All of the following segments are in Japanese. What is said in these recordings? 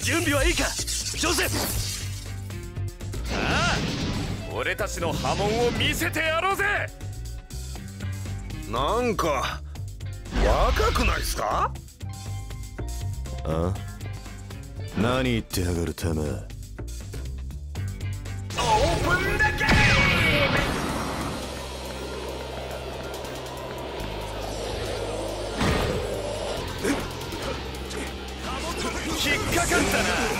準備はいいかジョセフ。 ああ、俺たちの波紋を見せてやろうぜ。 なんか若くないっすか？ あ？何言ってやがるてめえ。 オープンだけ。引っかかったな。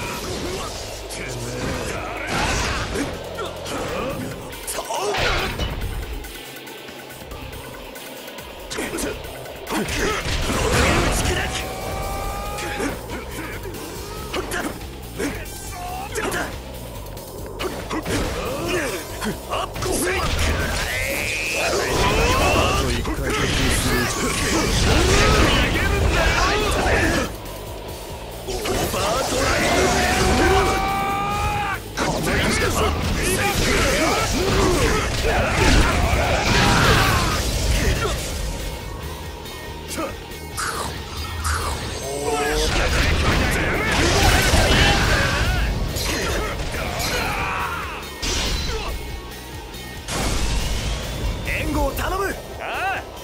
援護を頼む。 ああ、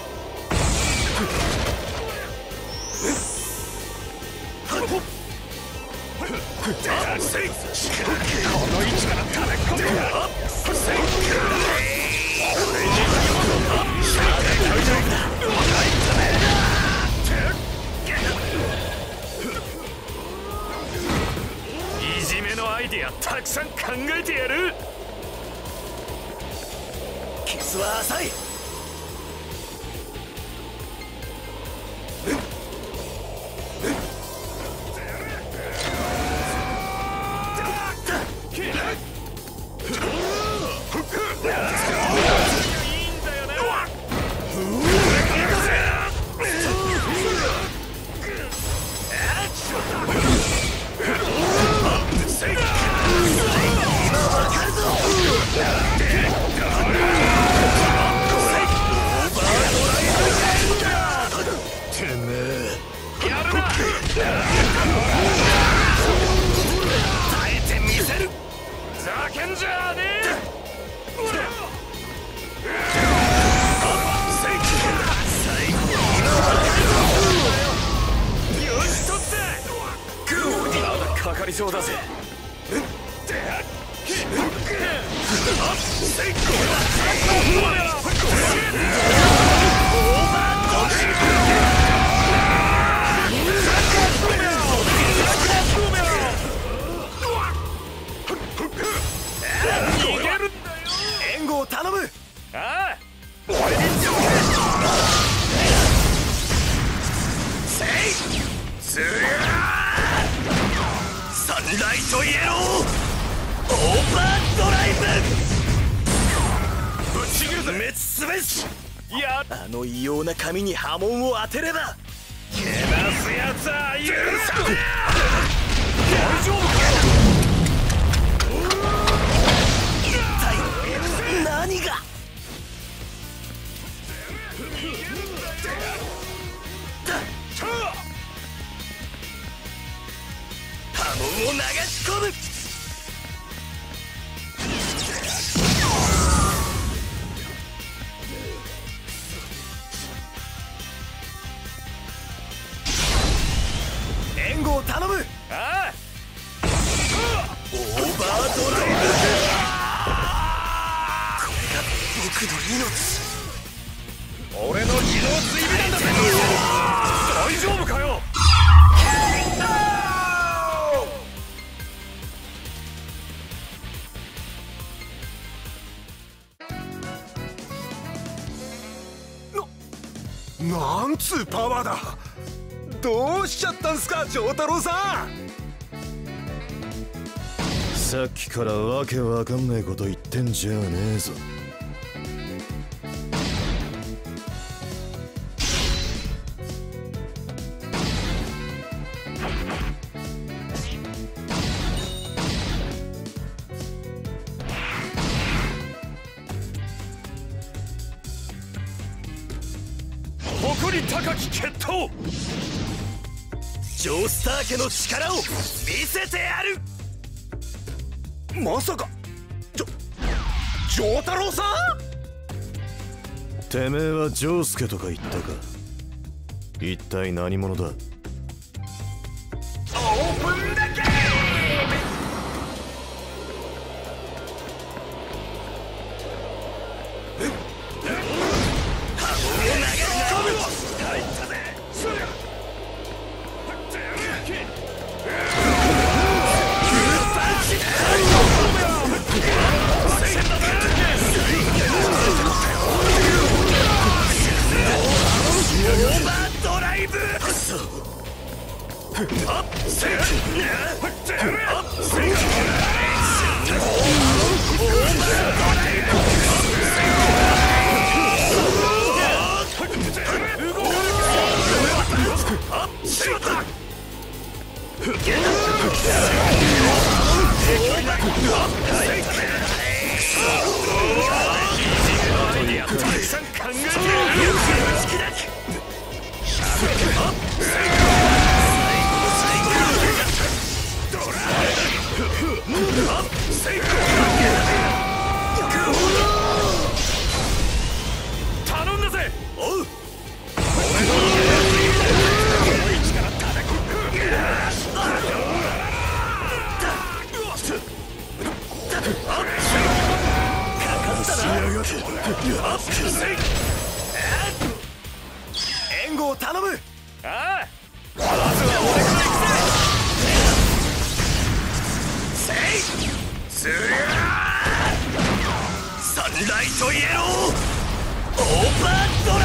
この位置から叩き込む。いじめのアイデアたくさん考えてやる。 傷は浅い。 かかりそうだぜ。 援護を頼む。 ああ、 サンライトイエローオーバードライブ。 ぶち切るぜ。 滅すべし。 やあの異様な髪に波紋を当てればけなすやつは許さねえ。大丈夫か？ 一体何が。波紋を流し込む。援護を頼む。 ああ、 オーバードライブ。これが僕の命。 俺の技能追尾なんだぜ。大丈夫かよ。 なんつうパワーだ。どうしちゃったんすか丈太郎さん。 さっきからわけわかんねえこと言ってんじゃねえぞ。 誇り高き決闘。 ジョースター家の力を見せてやる。 まさか丈太郎さん。 てめえは丈介とか言ったか。一体何者だ。 オープンだけ。頼んだぜ。おう。援護を頼む。ああ、まずは俺から行くぜ。せいすりゃサンライトイエローオーバードラ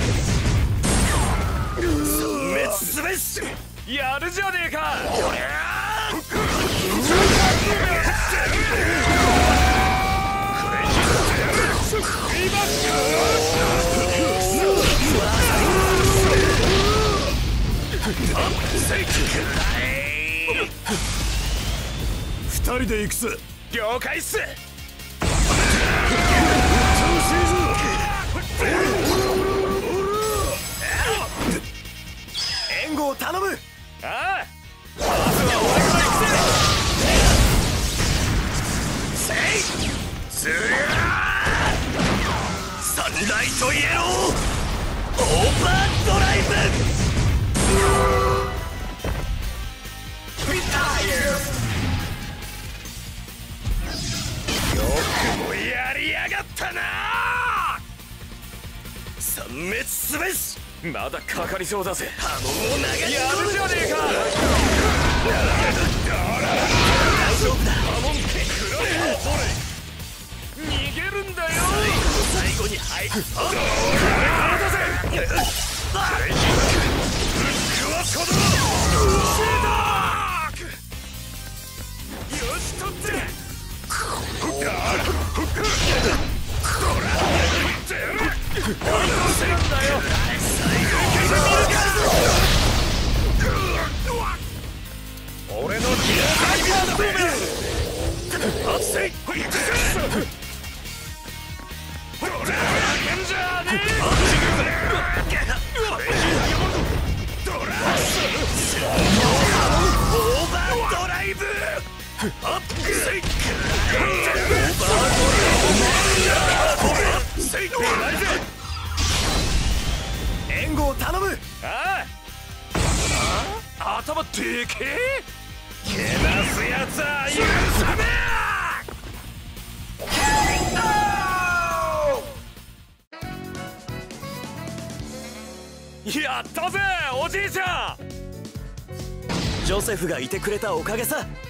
イブ。殲滅すべし。やるじゃねえか。 二人で行くぜ。 了解っす。援護を頼む。ああ、まずは俺から行くぜ。せいすりゃサンライトイエローオーバードライブ。よくもやりやがったな。殲滅すべし。まだかかりそうだぜ。波紋を流し込む。やるじゃねえか。大丈夫だ。波紋ってくらえ。逃げるんだよ。最後に入る。これからだぜ。ブレイキングブックはこのシード。よしとって。俺の自動回避なんだぜ。発生。ほら、負けんじゃねえ。オーバードライブ。アップセイク。援護を頼む。ああ、頭でけえ。けなすやつは許さねえ。やったぜおじいちゃん。ジョセフがいてくれたおかげさ。